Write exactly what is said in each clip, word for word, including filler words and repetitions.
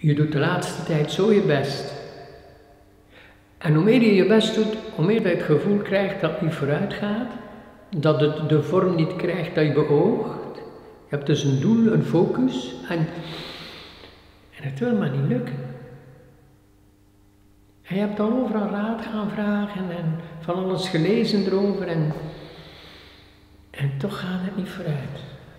Je doet de laatste tijd zo je best. En hoe meer je je best doet, hoe meer je het gevoel krijgt dat het niet vooruit gaat, dat het de vorm niet krijgt dat je beoogt. Je hebt dus een doel, een focus, en, en het wil maar niet lukken. En je hebt al overal raad gaan vragen en van alles gelezen erover en, en toch gaat het niet vooruit.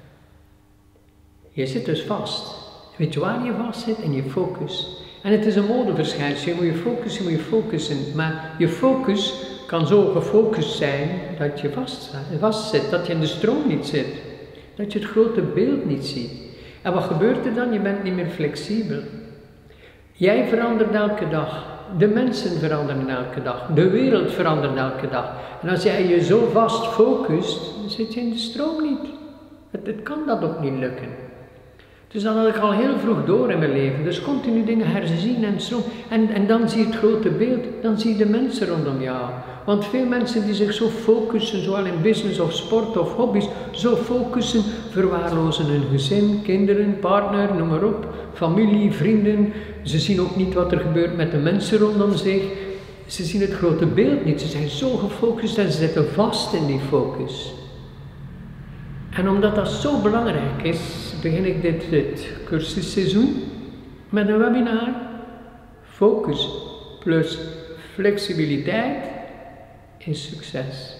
Je zit dus vast. Weet je waar je vast zit? In je focus. En het is een modeverschijnsel. Je moet je focussen, je moet je focussen. Maar je focus kan zo gefocust zijn dat je vast, vast zit, dat je in de stroom niet zit. Dat je het grote beeld niet ziet. En wat gebeurt er dan? Je bent niet meer flexibel. Jij verandert elke dag. De mensen veranderen elke dag. De wereld verandert elke dag. En als jij je zo vast focust, dan zit je in de stroom niet. Het, het kan dat ook niet lukken. Dus dat had ik al heel vroeg door in mijn leven. Dus continu dingen herzien en zo. En, en dan zie je het grote beeld. Dan zie je de mensen rondom jou. Want veel mensen die zich zo focussen, zowel in business of sport of hobby's, zo focussen, verwaarlozen hun gezin, kinderen, partner, noem maar op, familie, vrienden. Ze zien ook niet wat er gebeurt met de mensen rondom zich. Ze zien het grote beeld niet. Ze zijn zo gefocust en ze zitten vast in die focus. En omdat dat zo belangrijk is, begin ik dit, dit cursusseizoen met een webinar. Focus plus flexibiliteit is succes.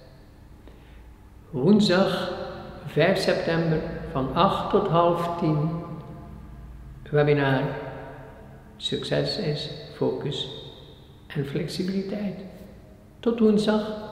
Woensdag vijf september van acht tot half tien. Webinar. Succes is focus en flexibiliteit. Tot woensdag.